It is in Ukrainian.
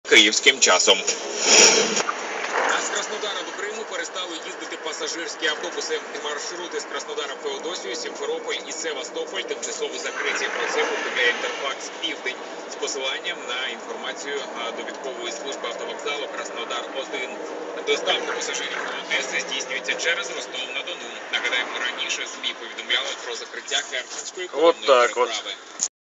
київським часом. А з Краснодара до Криму перестали їздити пасажирські автобуси. Маршрути з Краснодара в Феодосію, Сімферополь і Севастополь тимчасово закриті. Про це повідомляє Інтерфакс Південь з посиланням на інформацію довідкової служби автовокзалу Краснодар-1. Доставка пасажирів до Одеси здійснюється через Ростов-на-Дону. Нагадаємо, раніше ЗМІ повідомляли про закриття Керченської колонної переправи.